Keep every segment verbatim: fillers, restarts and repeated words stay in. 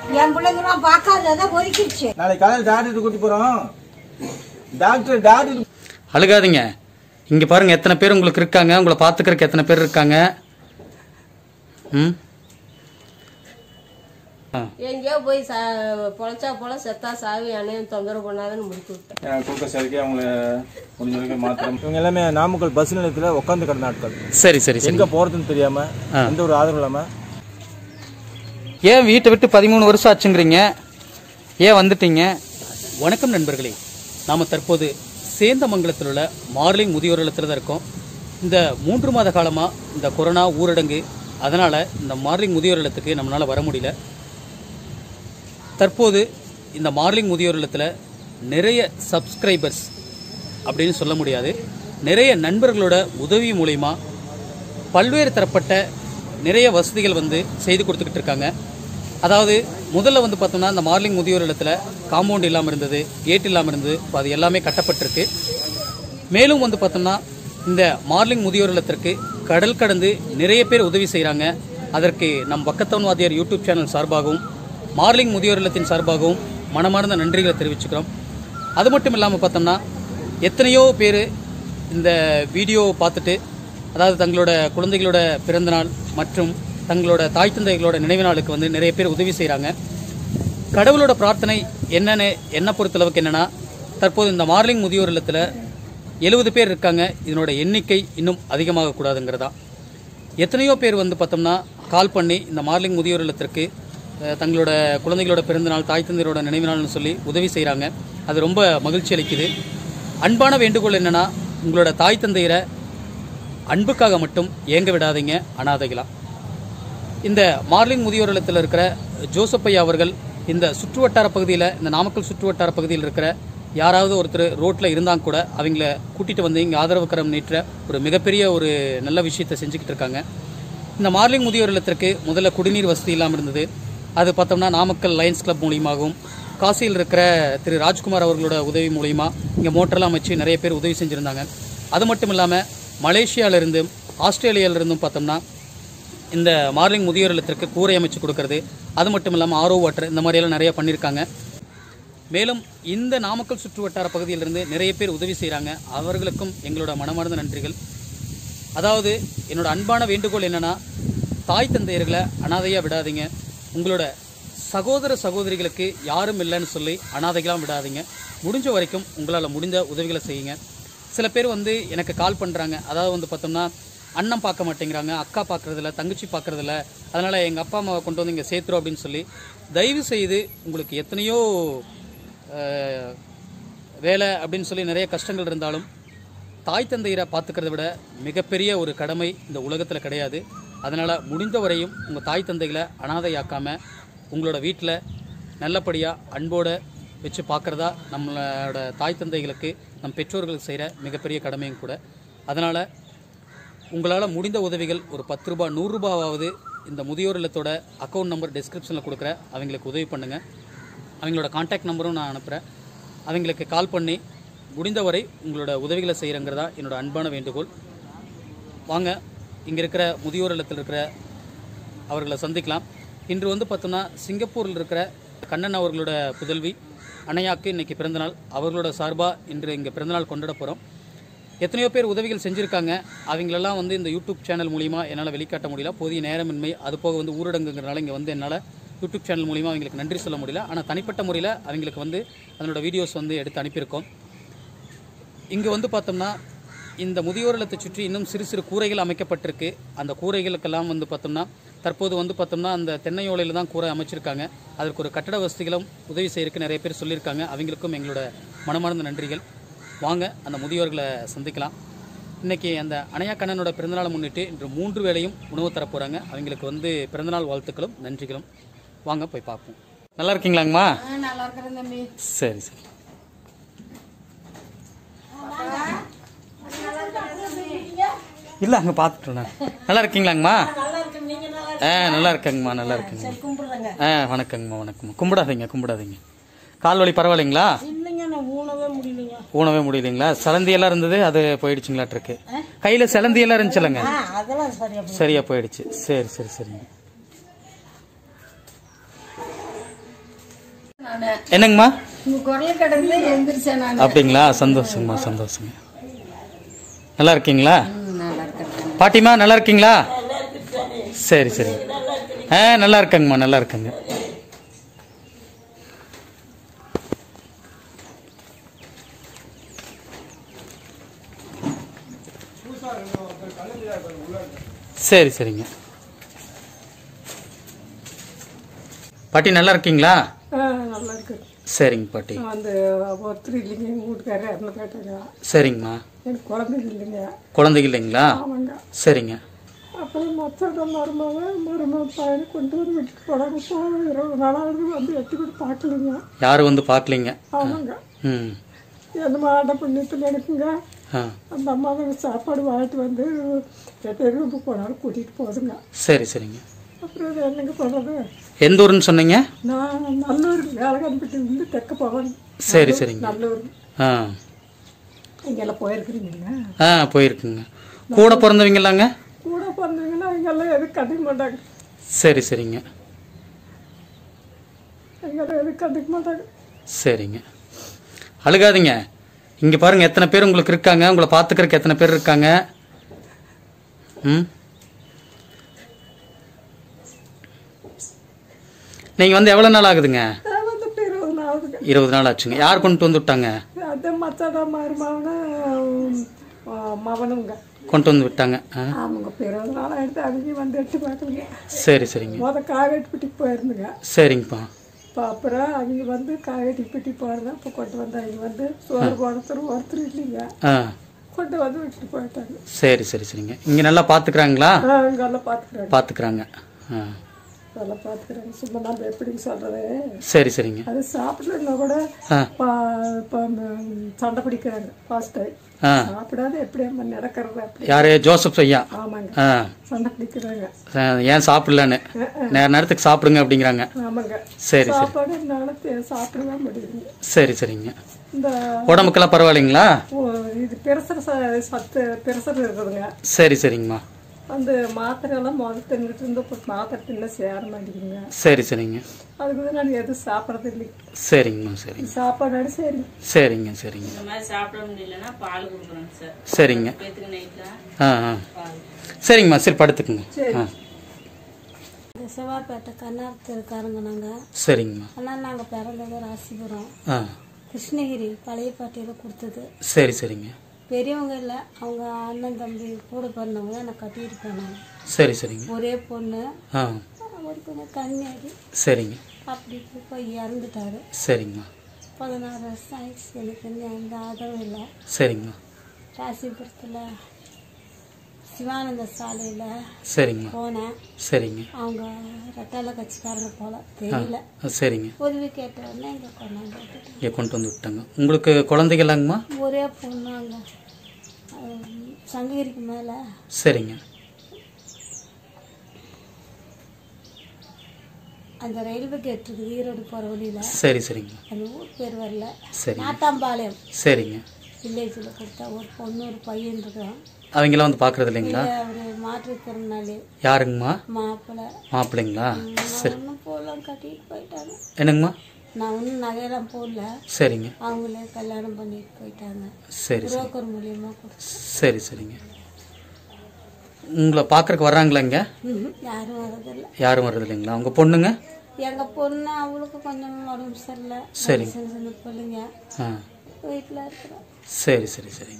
என் பிள்ளைங்களாம் பார்க்காததான் ஒதுக்கிடுச்சு. நாளைக்கு காலையில் டாக்டர் கூட்டி போறோம். டாக்டர் டாக்டர் அழுகாதீங்க. இங்க பாருங்க எத்தனை பேர் உங்களுக்கு இருக்காங்க, உங்களை பாத்துக்கிறதுக்கு எத்தனை பேர் இருக்காங்க. ம் எங்கேயோ போய் பொழைச்சா போல செத்தா சாவி அணையும் தொந்தரவு பண்ணாதுன்னு முடிச்சு விட்டேன். தூக்க சரிக்கே அவங்கள முடிஞ்ச வரைக்கும் மாத்திரம். இவங்க எல்லாமே நாமக்கல் பஸ் நிலையத்துல உட்காந்து கிடந்த ஆட்கள். சரி சரி சரி. எங்க போறதுன்னு தெரியாம எந்த ஒரு ஆதரவு இல்லாம. ஏன் வீட்டை விட்டு பதிமூணு வருஷம் ஆச்சுங்கிறீங்க, ஏன் வந்துட்டீங்க? வணக்கம் நண்பர்களே, நாம தற்போது சேந்தமங்கலத்தில் உள்ள மார்லிங் முதியோர் இல்லத்தில் தான் இருக்கோம். இந்த மூன்று மாத காலமாக இந்த கொரோனா ஊரடங்கு, அதனால் இந்த மார்லிங் முதியோர் இல்லத்துக்கு நம்மளால் வர முடியல. தற்போது இந்த மார்லிங் முதியோர் இல்லத்தில் நிறைய சப்ஸ்கிரைபர்ஸ் அப்படின்னு சொல்ல முடியாது, நிறைய நண்பர்களோட உதவி மூலயமா பல்வேறு தரப்பட்ட நிறைய வசதிகள் வந்து செய்து கொடுத்துக்கிட்டு இருக்காங்க. அதாவது முதல்ல வந்து பார்த்தோம்னா இந்த மார்லிங் முதியோர் இல்லத்தில் காம்பவுண்ட் இல்லாமல் இருந்தது, கேட் இல்லாமல் இருந்தது. இப்போ அது எல்லாமே கட்டப்பட்டிருக்கு. மேலும் வந்து பார்த்தோம்னா இந்த மார்லிங் முதியோர் இல்லத்திற்கு கடல் கடந்து நிறைய பேர் உதவி செய்கிறாங்க. அதற்கு நம் பக்கத்தவன் வாத்தியார் யூடியூப் சேனல் சார்பாகவும் மார்லிங் முதியோர் இல்லத்தின் சார்பாகவும் மனமார்ந்த நன்றிகளை தெரிவிச்சுக்கிறோம். அது மட்டும் இல்லாமல் பார்த்தோம்னா எத்தனையோ பேர் இந்த வீடியோவை பார்த்துட்டு, அதாவது தங்களோட குழந்தைகளோட பிறந்தநாள் மற்றும் தங்களோட தாய் தந்தைகளோட நினைவு நாளுக்கு வந்து நிறைய பேர் உதவி செய்கிறாங்க. கடவுளோட பிரார்த்தனை என்னன்னு என்ன பொறுத்தளவுக்கு என்னென்னா, தற்போது இந்த மார்லிங் முதியோர் இல்லத்தில் எழுபது பேர் இருக்காங்க. இதனோட எண்ணிக்கை இன்னும் அதிகமாக கூடாதுங்கிறதா. எத்தனையோ பேர் வந்து பார்த்தோம்னா கால் பண்ணி இந்த மார்லிங் முதியோர் இல்லத்திற்கு தங்களோட குழந்தைகளோட பிறந்தநாள், தாய் தந்தையரோட நினைவு நாள்னு சொல்லி உதவி செய்கிறாங்க. அது ரொம்ப மகிழ்ச்சி அளிக்குது. அன்பான வேண்டுகோள் என்னென்னா, உங்களோட தாய் தந்தையரை அன்புக்காக மட்டும் ஏங்க விடாதீங்க, அனாதைகளா. இந்த மார்லிங் முதியோர் இல்லத்தில் இருக்கிற ஜோசப்பையா அவர்கள் இந்த சுற்று வட்டார பகுதியில், இந்த நாமக்கல் சுற்று வட்டார பகுதியில் இருக்கிற யாராவது ஒருத்தர் ரோட்டில் இருந்தாங்க கூட அவங்கள கூட்டிகிட்டு வந்து இங்கே ஆதரவு கரம் நீட்டுற ஒரு மிகப்பெரிய ஒரு நல்ல விஷயத்தை செஞ்சுக்கிட்டு இருக்காங்க. இந்த மார்லிங் முதியோர் இல்லத்திற்கு முதல்ல குடிநீர் வசதி இல்லாமல் இருந்தது. அது பார்த்தோம்னா நாமக்கல் லயன்ஸ் கிளப் மூலியமாகவும் காசியில் இருக்கிற திரு ராஜ்குமார் அவர்களோட உதவி மூலிமா இங்கே மோட்டரெல்லாம் அமைச்சு நிறைய பேர் உதவி செஞ்சுருந்தாங்க. அது மட்டும் இல்லாமல் மலேசியாவிலிருந்தும் ஆஸ்திரேலியாவிலிருந்தும் பார்த்தோம்னா இந்த மார்லிங் முதியோர் இல்லத்திற்கு கூரை அமைச்சு கொடுக்கறது, அது மட்டும் இல்லாமல் ஆரோ வாட்டர், இந்த மாதிரியெல்லாம் நிறையா பண்ணியிருக்காங்க. மேலும் இந்த நாமக்கல் சுற்று வட்டார பகுதியிலிருந்து நிறைய பேர் உதவி செய்கிறாங்க. அவர்களுக்கும் எங்களோட மனமார்ந்த நன்றிகள். அதாவது என்னோட அன்பான வேண்டுகோள் என்னென்னா, தாய் தந்தையர்களை அனாதையாக விடாதீங்க. உங்களோட சகோதர சகோதரிகளுக்கு யாரும் இல்லைன்னு சொல்லி அனாதைகளாக விடாதீங்க. முடிஞ்ச வரைக்கும் உங்களால் முடிந்த உதவிகளை செய்யுங்க. சில பேர் வந்து எனக்கு கால் பண்ணுறாங்க, அதாவது வந்து பார்த்தோம்னா அண்ணன் பார்க்க மாட்டேங்கிறாங்க, அக்கா பார்க்குறதில்ல, தங்கச்சி பார்க்குறதில்ல, அதனால் எங்கள் அப்பா அம்மாவை கொண்டு வந்து இங்கே சேர்த்துரும் அப்படின்னு சொல்லி. தயவு செய்து உங்களுக்கு எத்தனையோ வேலை அப்படின்னு சொல்லி நிறைய கஷ்டங்கள் இருந்தாலும் தாய் தந்தையரை பார்த்துக்கிறத விட மிகப்பெரிய ஒரு கடமை இந்த உலகத்தில் கிடையாது. அதனால் முடிந்த வரையும் உங்கள் தாய் தந்தைகளை அனாதையாக்காமல் உங்களோட வீட்டில் நல்லபடியாக அன்போடு வச்சு பார்க்குறதா நம்மளோட தாய் தந்தைகளுக்கு, நம் பெற்றோர்களுக்கு செய்கிற மிகப்பெரிய கடமையும் கூட. அதனால் உங்களால் முடிந்த உதவிகள் ஒரு பத்து ரூபா நூறுரூபாவது இந்த முதியோர் இல்லத்தோட அக்கௌண்ட் நம்பர் டிஸ்கிரிப்ஷனில் கொடுக்குற அவங்களுக்கு உதவி பண்ணுங்கள். அவங்களோட கான்டாக்ட் நம்பரும் நான் அனுப்புகிறேன். அவங்களுக்கு கால் பண்ணி முடிந்தவரை உங்களோட உதவிகளை செய்கிறங்கிறதா என்னோட அன்பான வேண்டுகோள். வாங்க இங்கே இருக்கிற முதியோர் இல்லத்தில் இருக்கிற அவர்களை சந்திக்கலாம். இன்று வந்து பார்த்தோம்னா சிங்கப்பூரில் இருக்கிற கண்ணன் அவர்களோட புதல்வி அனையாக்கு இன்றைக்கி பிறந்தநாள். அவர்களோட சார்பாக இன்று இங்கே பிறந்தநாள் கொண்டாட போகிறோம். எத்தனையோ பேர் உதவிகள் செஞ்சுருக்காங்க. அவங்களெல்லாம் வந்து இந்த யூடியூப் சேனல் மூலிமா என்னால் வெளிக்காட்ட முடியல, போதிய நேரமின்மை, அது போக வந்து ஊரடங்குங்கிறனால இங்கே வந்து என்னால் யூடியூப் சேனல் மூலிமா அவங்களுக்கு நன்றி சொல்ல முடியல. ஆனால் தனிப்பட்ட முறையில் அவங்களுக்கு வந்து அதனோட வீடியோஸ் வந்து எடுத்து அனுப்பியிருக்கோம். இங்கே வந்து பார்த்தோம்னா இந்த முதியோர் இல்லத்தை சுற்றி இன்னும் சிறு சிறு கூரைகள் அமைக்கப்பட்டிருக்கு. அந்த கூரைகளுக்கெல்லாம் வந்து பார்த்தோம்னா தற்போது வந்து பார்த்தோம்னா அந்த தென்னையோலையில் தான் கூரை அமைச்சிருக்காங்க. அதற்கு ஒரு கட்டட வசதிகளும் உதவி செய்யறதுக்கு நிறைய பேர் சொல்லியிருக்காங்க. அவங்களுக்கும் எங்களோட மனமார்ந்த நன்றிகள். வாங்க அந்த முதியோர்களை சந்திக்கலாம். இன்றைக்கி அந்த அணையா கண்ணனோட பிறந்தநாளை முன்னிட்டு இன்று மூன்று வேளையும் உணவு தரப்போகிறாங்க. அவங்களுக்கு வந்து பிறந்தநாள் வாழ்த்துக்களும் நன்றிகளும். வாங்க போய் பார்ப்போம். நல்லா இருக்கீங்களாங்கம்மா? நல்லா இருக்கிறேன் தம்பி. சரி சரி. இல்லை அங்கே பார்த்துட்டோண்ணா. நல்லா இருக்கீங்களாங்கம்மா? ஆ நல்லா இருக்கேங்கம்மா, நல்லா இருக்குங்க. ஆ வணக்கங்கம்மா, வணக்கம்மா. கும்பிடாதீங்க கும்பிடாதீங்க. கால் வலி பரவாயில்லைங்களா? ஊனவே முடியலைங்களா? சிலந்தி எல்லாம் இருந்தது, அது போயிடுச்சுங்களாட்டிருக்கு. கையில சிலந்தி எல்லாம் இருந்துச்சுலங்க, சரியா போயிடுச்சு. சரி சரி சரிங்க. என்னங்கம்மா? உங்க குரல் கிடந்து எந்திரிச்சேன் நான். அப்படிங்களா? சந்தோஷங்கம்மா, சந்தோஷங்க. நல்லா இருக்கீங்களா? நல்லா இருக்கேன். பாட்டிமா நல்லா இருக்கீங்களா? சரி சரி. ஆ நல்லா இருக்கேங்கம்மா, நல்லா இருக்கேங்க. சரி சரிங்க. பாட்டி நல்லா இருக்கீங்களா? நல்லா இருக்கு. சரிங்க பாட்டி. அந்த ஒருத்தர் இல்லைங்க, எங்கள் வீட்டுக்காரர் இறந்து போயிட்டாங்க. சரிங்கம்மா. எனக்கு குழந்தைங்க இல்லைங்க. குழந்தைங்க இல்லைங்களா? ஆமாங்க. சரிங்க. அப்புறம் மற்ற மருமக மருமக பையனை கொண்டு வந்து விட்டுட்டு போனாங்க. போன இருபது நாளாவது வந்து எட்டி கூட பார்க்கலைங்க. யாரும் வந்து பார்க்கலைங்க? ஆமாங்க. ம். எந்த மாட புண்ணியத்தில் எனக்குங்க அந்த அம்மாவை சாப்பாடு வாங்கிட்டு வந்து எட்டு போனாலும் கூட்டிகிட்டு போதுங்க. சரி சரிங்க. அப்புறம் இது என்னங்க பண்ணுறது? எந்த ஊருன்னு சொன்னீங்க? நான் நல்லூர் வேலைக்காரப்பட்டிலேருந்து தெற்க போவேன். சரி சரிங்க. நல்லூர். ஆ இங்கெல்லாம் போயிருக்கிறீங்களா? ஆ போயிருக்குங்க. கூட பிறந்தவங்களாங்க? கூட பிறந்தவங்கன்னா இங்கெல்லாம் எதுவும் கண்டுக்க மாட்டாங்க. சரி சரிங்க. இங்கெல்லாம் எதுவும் கண்டுக்க மாட்டாங்க. சரிங்க. அழுகாதீங்க. இங்கே பாருங்க எத்தனை பேர் உங்களுக்கு இருக்காங்க, உங்களை பார்த்துக்கிறதுக்கு எத்தனை பேர் இருக்காங்க. ம். நீங்கள் வந்து எவ்வளோ நாள் ஆகுதுங்க? இருபது நாள் ஆச்சுங்க. யார் கொண்டு வந்து விட்டாங்க? கொண்டு வந்து விட்டாங்க. சரி சரிங்க. சரிங்கப்பா. அப்புறம் அவங்க வந்து காவேட்டி பெட்டி போறதா இப்போ கொண்டு வந்தாங்க. வந்து சோறு போடுறது ஒருத்தர் இல்லைங்க, கொண்டு வந்து விட்டுட்டு போயிட்டாங்க. சரி சரி சரிங்க. இங்கே நல்லா பார்த்துக்கிறாங்களா? இங்கே நல்லா பார்த்துக்கிறாங்க. பார்த்துக்கிறாங்க. ஆ நல்லா பார்த்துக்கிறாங்க. சும்மா நம்ம எப்படின்னு சொல்றது. சரி சரிங்க. அது சாப்பிடலன்னா கூட சண்டை பிடிக்கிறாங்க. ஃபாஸ்ட் டைம் சாப்பிடாத எப்படி நடக்கிறது அப்படி. யாரு? ஜோசப் ஐயா. ஆமாங்க. சண்டை பிடிக்கிறாங்க. ஏன் சாப்பிடலன்னு நேர நேரத்துக்கு சாப்பிடுங்க அப்படிங்கிறாங்க. ஆமாங்க. சரி சாப்பாடு என்னால சாப்பிடவே முடியுதுங்க. சரி சரிங்க. இந்த உடம்புக்கெல்லாம் பரவாயில்லைங்களா? இது பிரசர் சத்து பிரசர் இருக்குதுங்க. சரி சரிங்கம்மா. அந்த மாத்திரை எல்லாம் முதல் தின்னுட்டு இருந்து மாத்திரை தின்ன சேர மாட்டேங்குதுங்க. சரி சரிங்க. அதுக்கு வந்து நான் எதுவும் சாப்பிட்றது இல்லை. சரிங்கம்மா. சரிங்க. சாப்பாடு சரி. சரிங்க சரிங்க. இந்த மாதிரி சாப்பிட முடியலன்னா பால் கொடுக்குறோங்க சார். சரிங்க. ஆ ஆ சரிங்கம்மா. சரி படுத்துக்குங்க. ஆ சிவாப்பேட்டை கண்ணாரத்து இருக்காருங்க நாங்கள். சரிங்கம்மா. ஆனால் நாங்கள் பிறந்தது ராசிபுரம். ஆ கிருஷ்ணகிரி பழைய பாட்டியில் கொடுத்தது. சரி சரிங்க. பெரியவங்க இல்லை, அவங்க அண்ணன் தம்பி கூட பிறந்தவங்க நான் கட்டிட்டு போனாங்க. சரி சரிங்க. ஒரே பொண்ணு. ஆ ஒரு கொஞ்சம் கன்னியாடி. சரிங்க. அப்படி போய் இறந்துட்டாரு. சரிங்கம்மா. பதினாறு வருஷம் ஆயிடுச்சு. எனக்கு எந்த ஆதரவும் இல்லை. சரிங்கம்மா. ராசிபுரத்தில் சிவானந்த சாலையில் சரிங்க போனேன். சரிங்க. அவங்க ரெட்டால கட்சிக்காரங்க போல தெரியல. சரிங்க. உதவி கேட்ட உடனே இங்கே கொண்டாந்து இங்கே கொண்டு வந்து விட்டாங்க. உங்களுக்கு குழந்தைகளாங்கம்மா? ஒரே பொண்ணு அங்கே சங்ககிரிக்கு மேலே. சரிங்க. அந்த ரயில்வே கேட் இருக்குது ஈரோடு போகிற வழியில். சரி சரிங்க. அந்த ஊர் பேர் வரல. சரி. நாட்டாம்பாளையம். சரிங்க. வில்லேஜில் கொடுத்தா ஒரு பொண்ணு ஒரு பையன் இருக்கான். அவங்களாம் வந்து பார்க்கறது இல்லைங்களா? ஒரு மாற்றுத்திறனாளி. யாருங்கம்மா? மாப்பிள்ளை. மாப்பிள்ளைங்களா? சரி. ஒன்றும் போகலாம் கட்டிட்டு போயிட்டாங்க. என்னங்கம்மா? நான் ஒன்றும் நகையெல்லாம் போடல. சரிங்க. அவங்களே கல்யாணம் பண்ணிட்டு போயிட்டாங்க. சரி. புரோக்கர் மூலியமாக கொடுத்து. சரி சரிங்க. உங்களை பார்க்கறக்கு வர்றாங்களா இங்கே? யாரும் வரதில்லை. யாரும் வர்றது இல்லைங்களா? உங்கள் பொண்ணுங்க? எங்கள் பொண்ணு அவளுக்கு கொஞ்சம் உடம்பு சரியில்லை. சரி. சின்ன பிள்ளைங்க ஆ வீட்டில் இருக்கிறோம். சரி சரி சரிங்க.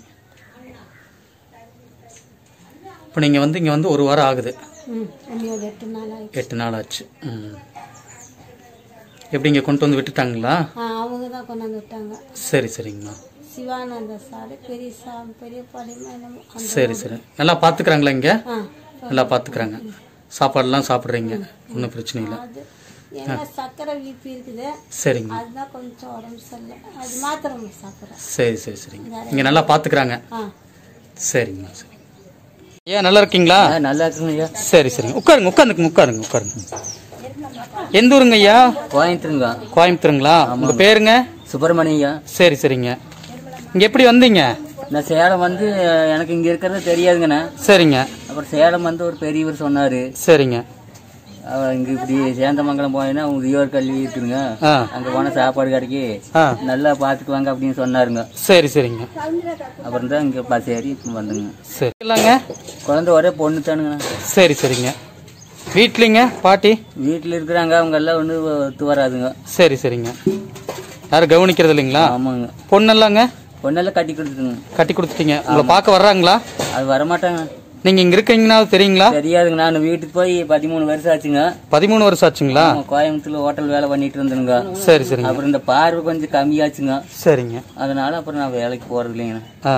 இப்போ நீங்கள் வந்து இங்கே வந்து ஒரு வாரம் ஆகுது. ம் ஒரு எட்டு நாள் ஆயிடுச்சு. எட்டு நாள் ஆச்சு. ம் எப்படி இங்கே கொண்டு வந்து விட்டுட்டாங்களா? ஆ அவங்க தான் கொண்டாந்து விட்டாங்க. சரி சரிங்கம்மா. சிவானந்த சாலை பெரிய சா பெரிய பாளையம். சரி சரி. நல்லா பார்த்துக்கிறாங்களா இங்கே? நல்லா பார்த்துக்கிறாங்க. சாப்பாடுலாம் சாப்பிட்றீங்க? ஒன்றும் பிரச்சனை இல்லை. அது என்ன சக்கரை வீப்பி இருக்குது. சரிங்க. அதுதான் கொஞ்சம் உடம்பு சரியில்லை. அது மாத்திரம் சாப்பிட்றேன். சரி சரி சரிங்க. இங்கே நல்லா பார்த்துக்கிறாங்க. ஆ சரிங்கம்மா. சரி. ஐயா நல்லா இருக்கீங்களா? நல்லா இருக்குங்க ஐயா. சரி சரிங்க. உட்காருங்க உட்காந்துக்குங்க உட்காருங்க உட்காருங்க. எந்த ஊருங்க ஐயா? கோயம்புத்தூருங்க. கோயம்புத்தூருங்களா? உங்க பேருங்க? சுப்பிரமணியா. சரி சரிங்க. இங்க எப்படி வந்தீங்க? நான் சேலம் வந்து எனக்கு இங்க இருக்கிறது தெரியாதுங்கண்ணா. சரிங்க. அப்புறம் சேலம் வந்து ஒரு பெரியவர் சொன்னாரு. சரிங்க. இங்க இப்படி சேந்தமங்கலம் போனீங்கன்னா முதியோர் கல்வி இருக்குதுங்க, அங்க போனா சாப்பாடு கிடைக்கி நல்லா பாத்துக்குவாங்க அப்படின்னு சொன்னாருங்க. சரி சரிங்க. அப்புறம் தான் இங்க பஸ் ஏறி வந்துங்க. சரி இல்லைங்க, குழந்தை ஒரே பொண்ணு தானுங்க. சரி சரிங்க. வீட்லிங்க பாட்டி வீட்டுல இருக்கிறாங்க, அவங்க எல்லாம் ஒண்ணு ஒத்து வராதுங்க. சரி சரிங்க. யாரும் கவனிக்கிறது இல்லைங்களா? ஆமாங்க. பொண்ணெல்லாங்க பொண்ணெல்லாம் கட்டி கொடுத்துருங்க. கட்டி கொடுத்துட்டீங்க. உங்களை பார்க்க வர்றாங்களா? அது வரமாட்டாங்க. நீங்க இங்க இருக்கீங்கன்னா தெரியுங்களா? தெரியாதுங்க. நான் வீட்டுக்கு போய் பதிமூணு வருஷம் ஆச்சுங்க. பதிமூணு வருஷம் ஆச்சுங்களா? கோயம்புத்தூர்ல ஹோட்டல் வேலை பண்ணிட்டு இருந்தேங்க. சரி சரிங்க. அப்புறம் இந்த பார்வை கொஞ்சம் கம்மியாச்சுங்க. சரிங்க. அதனால அப்புறம் நான் வேலைக்கு போறது இல்லைங்க. ஆ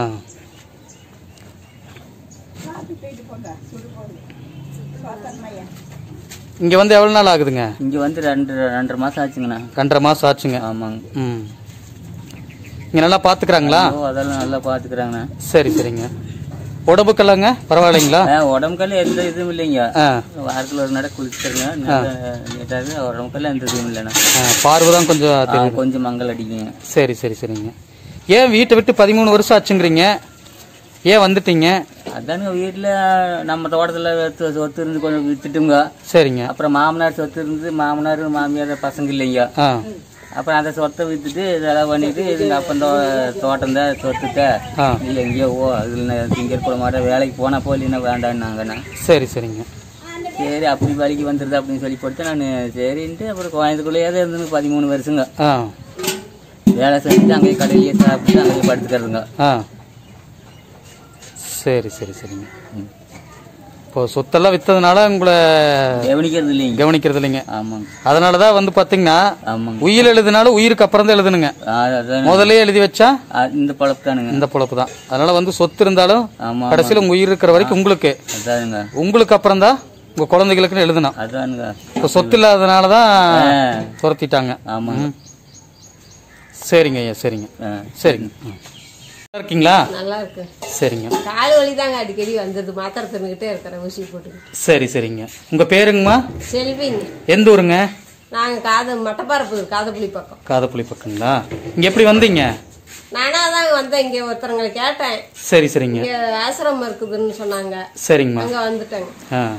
இங்க வந்து எவ்வளவு நாள் ஆகுதுங்க? இங்க வந்து ரெண்டு ரெண்டரை மாசம் ஆச்சுங்கண்ணா. ரெண்டரை மாசம் ஆச்சுங்க. ஆமாங்க. ம் இங்க நல்லா பாத்துக்கிறாங்களா? அதெல்லாம் நல்லா பாத்துக்கிறாங்கண்ணா. சரி சரிங்க. உடம்புக்கெல்லாங்க பரவாயில்லைங்களா? உடம்புக்கெல்லாம் எந்த இதுவும் இல்லைங்க. வாரத்தில் ஒரு நட குளிச்சுருங்க. உடம்புக்கெல்லாம் எந்த இதுவும் இல்லைண்ணா. பார்வைதான் கொஞ்சம் கொஞ்சம் மங்கள் அடிக்குங்க. சரி சரி சரிங்க. ஏன் வீட்டை விட்டு பதிமூணு வருஷம் ஆச்சுங்கிறீங்க, ஏன் வந்துட்டீங்க? அதானுங்க வீட்டில் நம்ம தோட்டத்தில் சொத்து இருந்து கொஞ்சம் வித்துட்டுங்க. சரிங்க. அப்புறம் மாமனார் சொத்து இருந்து மாமனார் மாமியார் பசங்க இல்லைங்க. அப்புறம் அந்த சொத்தை வித்துட்டு இதெல்லாம் பண்ணிட்டு இதுங்க அப்போ தோட்டம் தான் சொத்துட்ட இல்லை எங்கேயோ ஓ அதில் திங்கர் கூட மாட்டேன் வேலைக்கு போனால் போய் இல்லைன்னா வேண்டான்னாங்கண்ணா. சரி சரிங்க. சரி அப்படி வேலைக்கு வந்துடுது அப்படின்னு சொல்லி போட்டு நான் சரின்ட்டு அப்புறம் கோயம்புத்தூர்க்குள்ளேயே தான் இருந்துங்க பதிமூணு வருஷங்க. வேலை செஞ்சுட்டு அங்கேயே கடையிலேயே சாப்பிட்டு அங்கேயே படுத்துக்கிறதுங்க. சரி சரி சரிங்க. இப்போ சொத்தெல்லாம் வித்ததுனால உங்களை கவனிக்கிறது இல்லைங்க. கவனிக்கிறது இல்லைங்க. ஆமாங்க. அதனாலதான் வந்து பாத்தீங்கன்னா உயிர் எழுதுனாலும் உயிருக்கு அப்புறம் தான் எழுதுனுங்க. முதலே எழுதி வச்சா இந்த பொழப்பு தானுங்க. இந்த பொழப்பு தான். அதனால வந்து சொத்து இருந்தாலும் கடைசியில உங்க உயிர் இருக்கிற வரைக்கும் உங்களுக்கு உங்களுக்கு அப்புறம் தான் உங்க குழந்தைகளுக்குன்னு எழுதணும். அதானுங்க. இப்போ சொத்து இல்லாதனாலதான் துரத்திட்டாங்க. ஆமாங்க. சரிங்க ஐயா. சரிங்க சரிங்க. இருக்கீங்களா? நல்லா இருக்கு. சரிங்க. கால் வலி தாங்க அடிக்கடி வந்தது, மாத்திரை தின்னுகிட்டே இருக்கிறேன் ஊசி போட்டுக்கிட்டு. சரி சரிங்க. உங்க பேருங்கம்மா? செல்விங்க. எந்த ஊருங்க? நாங்க காத மட்டப்பாரப்பு காதப்புளி பக்கம். காதப்புளி பக்கங்களா? இங்க எப்படி வந்தீங்க? நானா தான் வந்தேன். இங்க ஒருத்தரங்களை கேட்டேன். சரி சரிங்க. இங்க ஆசிரமம் இருக்குதுன்னு சொன்னாங்க. சரிங்கம்மா. அங்க வந்துட்டேங்க.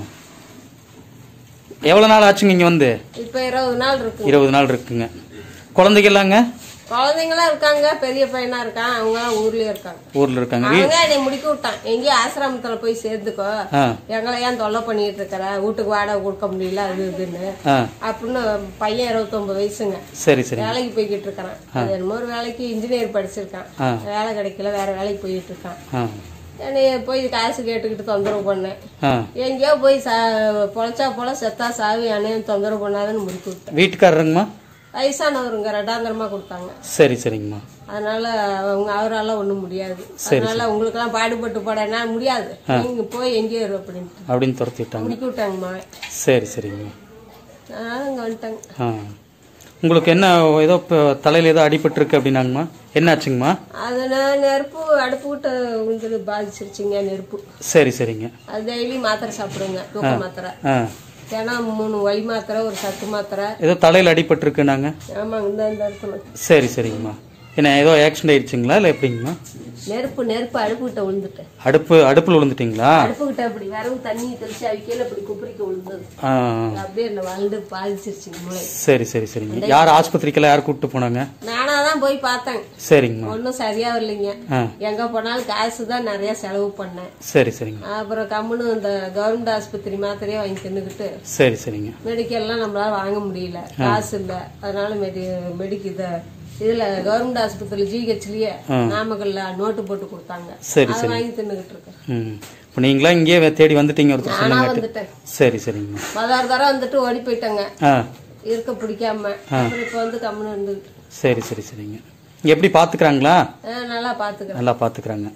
எவ்வளவு நாள் ஆச்சுங்க இங்க வந்து? இப்ப இருபது நாள் இருக்கு. இருபது நாள் இருக்குங்க. குழந்தைங்க எல்லாங்க? குழந்தைங்களா இருக்காங்க, பெரிய பையனா இருக்கான், அவங்க ஊர்லயே இருக்காங்க. ஊர்ல இருக்காங்க. அவங்க என்னை முடிக்க விட்டான், எங்கேயும் ஆசிரமத்துல போய் சேர்ந்துக்கோ, எங்களை ஏன் தொல்லை பண்ணிட்டு இருக்கிற, வீட்டுக்கு வாடகை கொடுக்க முடியல அது இதுன்னு அப்படின்னு. பையன் இருபத்தி ஒன்பது வயசுங்க. சரி சரி. வேலைக்கு போய்கிட்டு இருக்கிறான். அது என்னமோ ஒரு வேலைக்கு இன்ஜினியர் படிச்சிருக்கான், வேலை கிடைக்கல, வேற வேலைக்கு போயிட்டு இருக்கான். என்னைய போய் காசு கேட்டுக்கிட்டு தொந்தரவு பண்ணேன். எங்கேயோ போய் பொழைச்சா போல செத்தா சாவி அண்ணையும் தொந்தரவு பண்ணாதுன்னு முடிச்சு விட்டேன். வீட்டுக்காரருங்கம்மா? வயசானவருங்க, ரெண்டாந்திரமா கொடுத்தாங்க. சரி சரிங்கம்மா. அதனால அவங்க அவரால ஒண்ணும் முடியாது. அதனால உங்களுக்கு எல்லாம் பாடுபட்டு போட என்ன முடியாது, நீங்க போய் எங்கேயோ இரு அப்படின்னு அப்படின்னு துரத்தி விட்டாங்க. முடிக்க விட்டாங்கம்மா. சரி சரிங்கம்மா. அதனால இங்க வந்துட்டாங்க. உங்களுக்கு என்ன ஏதோ தலையில ஏதோ அடிபட்டு இருக்கு அப்படின்னாங்கம்மா? என்ன ஆச்சுங்கம்மா? அது நெருப்பு அடுப்பு விட்டு உங்களுக்கு பாதிச்சிருச்சுங்க நெருப்பு. சரி சரிங்க. அது டெய்லி மாத்திரை சாப்பிடுங்க, தூக்க மாத்திரை. தினம் மூணு வலி மாத்திரை, ஒரு சத்து மாத்திரை. ஏதோ தலையில அடிபட்டு இருக்குனாங்க. ஆமாங்க, இந்த இந்த இடத்துல. சரி சரிங்கம்மா. என்ன ஏதோ ஆக்சிடென்ட் ஆயிடுச்சுங்களா இல்ல எப்படிங்கம்மா? நெருப்பு நெருப்பு அடுப்பு கிட்ட விழுந்துட்டேன். அடுப்பு அடுப்புல விழுந்துட்டீங்களா? அடுப்பு கிட்ட அப்படி வரவு தண்ணி தெளிச்சு அவிக்கையில அப்படி குப்பரிக்க விழுந்தது. அப்படியே என்ன வாழ்ந்து பாதிச்சிருச்சுங்க மூளை. சரி சரி சரிங்க. யார் ஆஸ்பத்திரிக்கெல்லாம் யார் கூப்பிட்டு போனாங்க? நானா தான் போய் பார்த்தேன். சரிங்கம்மா. ஒன்னும் சரியா இல்லைங்க. எங்க போனாலும் காசு தான் நிறைய செலவு பண்ணேன். சரி சரிங்க. அப்புறம் கம்முன்னு இந்த கவர்மெண்ட் ஆஸ்பத்திரி மாத்திரையே வாங்கி தின்னுக்கிட்டு. சரி சரிங்க. மெடிக்கல் எல்லாம் நம்மளால வாங்க முடியல, காசு இல்ல. அதனால மெடி மெடிக்கு இத இதுல கவர்மெண்ட் ஆஸ்பத்திரி ஜிஹெச்லயே நாமக்கல்ல நோட்டு போட்டு கொடுத்தாங்க. அதை வாங்கி தின்னுகிட்டு இருக்கேன். இப்ப நீங்களா இங்கே தேடி வந்துட்டீங்க? ஒருத்தர் நானா வந்துட்டேன். சரி சரிங்க. பதினாறு தரம் வந்துட்டு ஓடி போயிட்டாங்க இருக்க பிடிக்காம. அப்புறம் இப்ப வந்து கம்முன்னு இருந்துகிட்டு. சரி சரி சரிங்க. இங்க எப்படி பாத்துக்கிறாங்களா? நல்லா பாத்துக்கிறேன். நல்லா பாத்துக்கிறாங்க.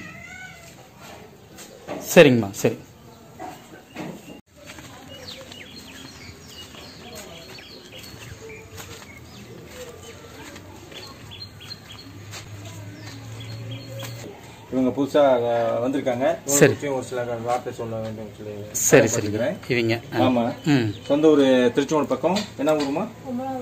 சரிங்கம்மா. சரி. இவங்க புதுசா வந்திருக்காங்க. சரி. ஒரு சில வார்த்தை சொல்ல வேண்டும் சொல்லி. சரி சரி. இவங்க ஆமா. சொந்த ஊர் திருச்செங்கோடு பக்கம். என்ன ஊருமா?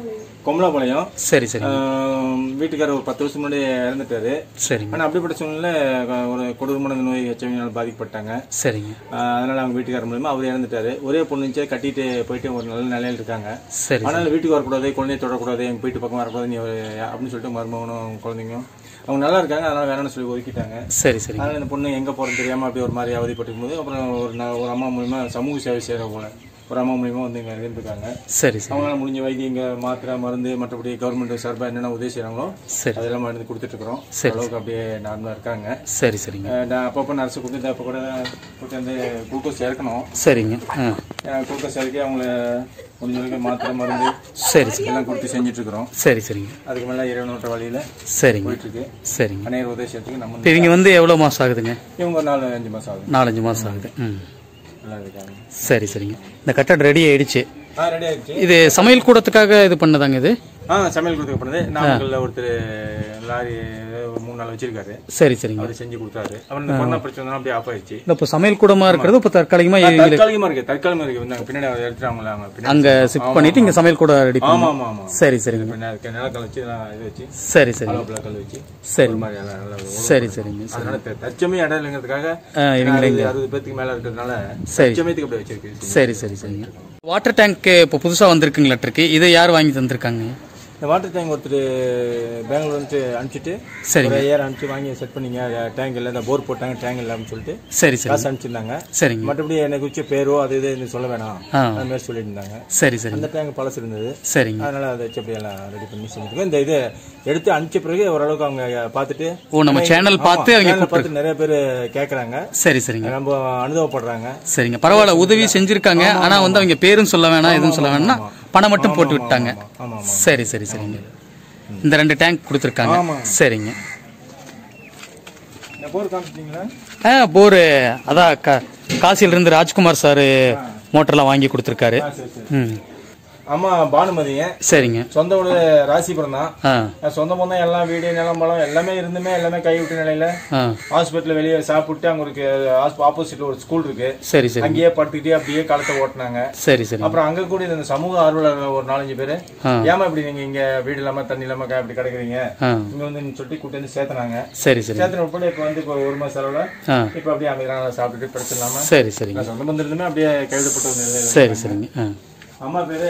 கொமலாபாளையம். சரி சரி. வீட்டுக்காரர் ஒரு பத்து வருஷம் முன்னாடி இறந்துட்டாரு. சரிங்க. ஆனால் அப்படிப்பட்ட சூழ்நிலை ஒரு கொடூரமான நோய் ஹெச்ஐவியால் பாதிக்கப்பட்டாங்க. சரிங்க. அதனால அவங்க வீட்டுக்காரர் மூலமா அவர் இறந்துட்டாரு. ஒரே பொண்ணு கட்டிட்டு போயிட்டு ஒரு நல்ல நிலையில இருக்காங்க. சரி. ஆனால் வீட்டுக்கு வரக்கூடாது, குழந்தைய தொடக்கூடாது, எங்க வீட்டு பக்கம் வரக்கூடாது நீ அப்படின்னு சொல்லிட்டு மருமகனும் குழந்தைங்க அவங்க நல்லா இருக்காங்க. அதனால வேணும்னு சொல்லி ஒதுக்கிட்டாங்க. சரி சரி. அதனால இந்த பொண்ணு எங்க போறது தெரியாம அப்படி ஒரு மாதிரி அவதிப்பட்டு போது அப்புறம் ஒரு ஒரு அம்மா மூலியமா சமூக சேவை செய்யற போல ஒரு அம்மா மூலியமா வந்து இங்க இருந்திருக்காங்க. சரி சரி. அவங்களால முடிஞ்ச வைத்தியம் இங்க மாத்திரை மருந்து மற்றபடி கவர்மெண்ட் சார்பா என்னென்ன உதவி செய்யறாங்களோ அதெல்லாம் மருந்து கொடுத்துட்டு இருக்கிறோம். அளவுக்கு அப்படியே நார்மலா இருக்காங்க. சரி சரிங்க. அப்பப்போ நர்ஸ் கொடுத்துட்டு அப்ப கூட கூட்டு வந்து குளுக்கோஸ் சேர்க்கணும். சரிங்க. குளுக்கோஸ் சேர்க்கி அவங்கள முடிஞ்ச வரைக்கும் மாத்திரை மருந்து சரி சரி எல்லாம் கொடுத்து செஞ்சுட்டு இருக்கிறோம். சரி சரிங்க. அதுக்கு மேல இறைவனோட்ட வழியில சரிங்க போயிட்டு இருக்கு. சரிங்க. அநேக உதவி செய்யறதுக்கு நம்ம இவங்க வந்து எவ்வளவு மாசம் ஆகுதுங்க? இவங்க ஒரு நாலு அஞ்சு மாசம் ஆகுது. நாலஞ்சு மாசம் ஆகுது. ம் நல்லா இருக்காங்க. சரி சரிங்க. இந்த கட்டடம் ரெடி ஆயிடுச்சு. ஆ ரெடி ஆயிடுச்சு. இது சமையல் கூடத்துக்காக இது பண்ணதாங்க இது? ஆ சமையல் கூடத்துக்கு பண்ணது. நாமக்கல்ல ஒருத்தர் லாரி மூணு நாள் வச்சிருக்காரு. சரி சரிங்க. அவர் செஞ்சு கொடுத்தாரு. அவர் இந்த கொரோனா பிரச்சனை அப்படியே ஆஃப் ஆயிடுச்சு. இப்போ சமையல் கூடமா இருக்கிறது இப்போ தற்காலிகமா தற்காலிகமா இருக்கு. தற்காலிகமா இருக்கு. வந்து பின்னாடி எடுத்துறாங்களா அவங்க அங்க ஷிஃப்ட் பண்ணிட்டு இங்க சமையல் கூட ரெடி பண்ணி. ஆமா ஆமா ஆமா. சரி சரிங்க. நிலக்கல் வச்சு இது வச்சு சரி சரி. கல் வச்சு சரி மாதிரி நல்லா சரி சரிங்க. அதனால தச்சமே இடம் இல்லைங்கிறதுக்காக அறுபது பேத்துக்கு மேல இருக்கிறதுனால தச்சமயத்துக்கு அப்படி வச்சிருக்கு. சரி சரி சரிங்க. வாட்டர் டேங்க் இப்போ புதுசா வந்திருக்குங்களா இருக்கு. இதை யார் வாங்கி தந்திருக்காங்க? இந்த வாட்டர் டேங்க் ஒருத்தர் பெங்களூர் வந்து அனுப்பிச்சிட்டு சரி ஏர் அனுப்பிச்சு வாங்கி செட் பண்ணிங்க. டேங்க் இல்லை, இந்த போர் போட்டாங்க டேங்க் இல்லை அப்படின்னு சொல்லிட்டு சரி சரி காசு அனுப்பிச்சிருந்தாங்க. சரிங்க. மற்றபடி எனக்கு குறிச்ச பேரோ அது இது சொல்ல வேணாம் அந்த மாதிரி சொல்லிட்டு இருந்தாங்க. சரி சரி. அந்த டேங்க் பழசு இருந்தது. சரிங்க. அதனால அதை வச்சு அப்படியே எல்லாம் ரெடி பண்ணி செஞ்சுருக்கோம். இந்த இது எடுத்து அனுப்பிச்ச பிறகு ஓரளவுக்கு அவங்க பார்த்துட்டு ஓ நம்ம சேனல் பார்த்து அவங்க பார்த்து நிறைய பேர் கேட்கறாங்க. சரி சரிங்க. ரொம்ப அனுபவப்படுறாங்க. சரிங்க. பரவாயில்ல, உதவி செஞ்சிருக்காங்க. ஆனா வந்து அவங்க பேரும் சொல்ல வேணாம் எதுவும் சொல்ல வேணாம், பணம் மட்டும் போட்டு விட்டாங்க. சரி சரி சரிங்க. இந்த ரெண்டு டேங்க் கொடுத்துருக்காங்க. சரிங்க. ஆ போர் அதான் காசியில இருந்து ராஜ்குமார் சார் மோட்டர்லாம் வாங்கி கொடுத்துருக்காரு. ம் அம்மா பானுமதிங்க. சரிங்க. சொந்த ஊர் ராசிபுரம் தான். சொந்த பந்தம் எல்லாம் வீடு நிலம் பழம் எல்லாமே இருந்துமே எல்லாமே கைவிட்ட நிலையில ஹாஸ்பிட்டல் வெளியே சாப்பிட்டு அங்க ஒரு ஆப்போசிட்ல ஒரு ஸ்கூல் இருக்கு. சரி சரி. அங்கேயே படுத்துக்கிட்டே அப்படியே காலத்தை ஓட்டினாங்க. சரி சரி. அப்புறம் அங்க கூட இந்த சமூக ஆர்வலர் ஒரு நாலஞ்சு பேரு ஏமா இப்படி நீங்க இங்க வீடு இல்லாம தண்ணி இல்லாம இப்படி கிடக்குறீங்க இங்க வந்து சொல்லிட்டு கூட்டு வந்து சேர்த்தனாங்க. சரி சரி. சேர்த்தன உட்பட இப்ப வந்து இப்ப ஒரு மாசம் செலவுல இப்ப அப்படியே அமைதியான சாப்பிட்டுட்டு பிரச்சனை இல்லாம. சரி சரி. சொந்த பந்தம் இருந்துமே அப்படியே கைவிடப்பட்ட ஒரு நிலை. சரி சரிங்க. அம்மா பேரு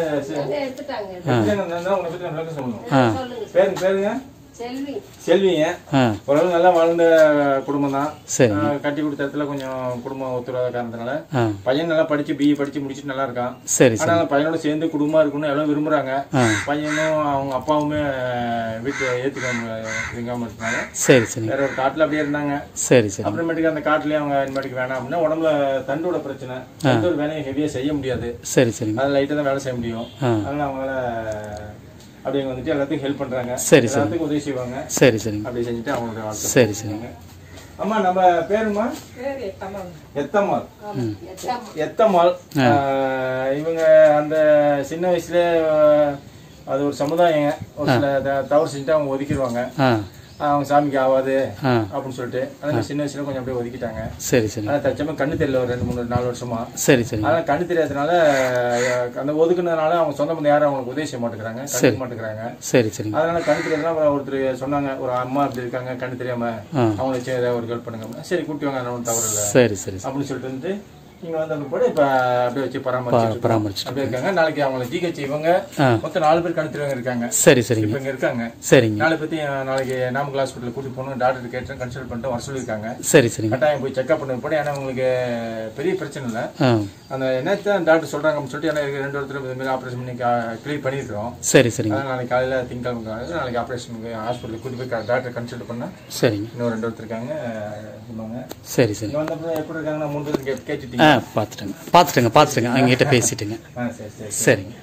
பேரு பேருங்க செல்விங்க. ஓரளவு நல்லா வாழ்ந்த குடும்பம் தான். கட்டி கொடுத்த இடத்துல கொஞ்சம் குடும்பம் ஒத்துழையாத காரணத்தினால பையன் நல்லா படிச்சு பிஇ படிச்சு முடிச்சுட்டு நல்லா இருக்கான். ஆனா பையனோட சேர்ந்து குடும்பமா இருக்கணும்னு எல்லாம் விரும்புறாங்க. பையனும் அவங்க அப்பாவுமே வீட்டு ஏத்துக்காம இருக்காம இருந்தாங்க. சரி சரி. வேற ஒரு காட்டுல அப்படியே இருந்தாங்க. சரி சரி. அப்புறமேட்டுக்கு அந்த காட்டுலயே அவங்க இனிமேட்டுக்கு வேணாம் அப்படின்னா உடம்புல தண்டோட பிரச்சனை, எந்த ஒரு வேலையும் ஹெவியா செய்ய முடியாது. சரி சரி. அது லைட்டா தான் வேலை செய்ய முடியும். அதனால அவங்களால அப்படியே வந்துட்டு எல்லாத்துக்கும் ஹெல்ப் பண்றாங்க. சரி சரி. எல்லாத்துக்கும் உதவி செய்வாங்க. சரி சரி. அப்படி செஞ்சுட்டு அவங்களோட வாழ்க்கை. சரி சரிங்க. அம்மா நம்ம பேருமா? எத்தம்மாள். எத்தம்மாள். இவங்க அந்த சின்ன வயசுல அது ஒரு சமுதாயம் ஒரு சில தவறு செஞ்சுட்டு அவங்க ஒதுக்கிடுவாங்க. அவங்க சாமிக்கு ஆகாது அப்படின்னு சொல்லிட்டு அதனால சின்ன வயசுல கொஞ்சம் அப்படியே ஒதுக்கிட்டாங்க. சரி சரி. ஆனா தச்சமா கண்ணு தெரியல ஒரு ரெண்டு மூணு நாலு வருஷமா. சரி சரி. அதனால கண்ணு தெரியாதனால அந்த ஒதுக்குனதுனால அவங்க சொந்த பந்தம் யாரும் அவங்களுக்கு உதவி செய்ய மாட்டேங்கிறாங்க, கண்டுக்க மாட்டேங்கிறாங்க. சரி சரி. அதனால கண்ணு தெரியாதனால ஒருத்தர் சொன்னாங்க ஒரு அம்மா அப்படி இருக்காங்க கண்ணு தெரியாம அவங்களை வச்சு ஏதாவது ஒரு ஹெல்ப் பண்ணுங்க. சரி கூட்டி வாங்க ஒன்றும் தவறு இல்லை. சரி சரி அப்படின்னு சொல்லிட்டு வந்து இங்க வந்து கூட இப்ப அப்படியே வச்சு பராமரிச்சு பராமரிச்சு அப்படியே இருக்காங்க. நாளைக்கு அவங்களை ஜிஹெச் இவங்க மொத்தம் நாலு பேர் கணித்துறவங்க இருக்காங்க. சரி சரி. இப்ப இங்க இருக்காங்க. சரிங்க. நாளை பத்தி நாளைக்கு நாமக்கல் ஹாஸ்பிட்டல் கூட்டி போகணும், டாக்டர் கேட்டு கன்சல்ட் பண்ணிட்டு வர சொல்லியிருக்காங்க. சரி சரி. கட்டாயம் போய் செக்அப் பண்ண போட. ஏன்னா உங்களுக்கு பெரிய பிரச்சனை இல்லை. அந்த என்னத்தான் டாக்டர் சொல்றாங்க அப்படின்னு சொல்லிட்டு ஏன்னா ரெண்டு ஒருத்தர் இந்த மாதிரி ஆப்ரேஷன் பண்ணி கிளியர் பண்ணிருக்கோம். சரி சரி. நாளைக்கு காலையில திங்கக்கிழமை நாளைக்கு ஆப்ரேஷனுக்கு ஹாஸ்பிட்டல் கூட்டி போய் டாக்டர் கன்சல்ட் பண்ணா. சரிங்க. இன்னும் ரெண்டு ஒருத்தர் இருக்காங்க. சரி சரி. வந்தப்பறம் எப்படி இருக்காங்கன்னா மூணு பேர் கேட்டுட்டீங்க. பார்த்துட்டுங்க பார்த்துட்டுங்க பார்த்துட்டுங்க அவங்ககிட்ட பேசிட்டுங்க. சரிங்க.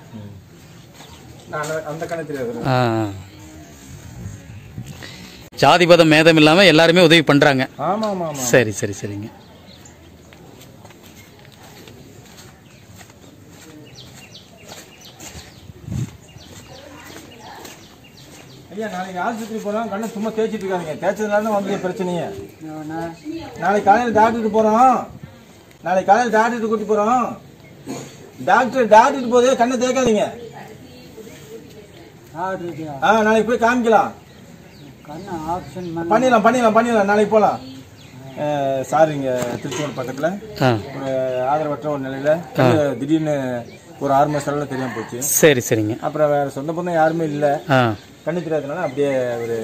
ஜாதிபதம் மேதம் இல்லாம எல்லாருமே உதவி பண்றாங்க. சரி சரி சரிங்க. ஐயா நாளைக்கு ஆஸ்பத்திரி போறோம், கண்ணை சும்மா தேய்ச்சிட்டு இருக்காங்க. தேய்ச்சதுனால தான் வந்து பிரச்சனையே. நாளைக்கு காலையில் டாக்டருக்கு போறோம். நாளைக்கு காலையில் டாக்டர் கூட்டி போறோம். டாக்டர் டாக்டர் போதே கண்ணை தேய்க்காதீங்க. ஆ நாளைக்கு போய் காமிக்கலாம். பண்ணிடலாம் பண்ணிடலாம் பண்ணிடலாம் நாளைக்கு போகலாம். சார் இங்கே திருச்செங்கோடு பக்கத்தில் ஒரு ஆதரவற்ற ஒரு நிலையில் திடீர்னு ஒரு ஆறு மாத செலவில் தெரியாமல் போச்சு. சரி சரிங்க. அப்புறம் வேறு சொந்த பந்தம் யாருமே இல்லை, கண்ணு தெரியாதனால அப்படியே ஒரு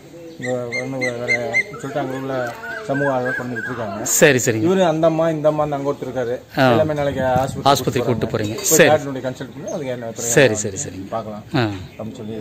வேறு சொல்லிட்டு அங்கே உள்ள சமூக ஆதரவு கொண்டு விட்டுருக்காங்க. சரி சரி. இவரு அந்த அம்மா இந்த அம்மா அங்கே ஒருத்தர் இருக்காரு, எல்லாமே நாளைக்கு ஆஸ்பத்திரி ஆஸ்பத்திரி கூப்பிட்டு போகிறீங்க. சரி டாக்டருடைய கன்சல்ட் பண்ணி அதுக்கு என்ன சரி சரி சரிங்க பார்க்கலாம் அப்படின்னு சொல்லி.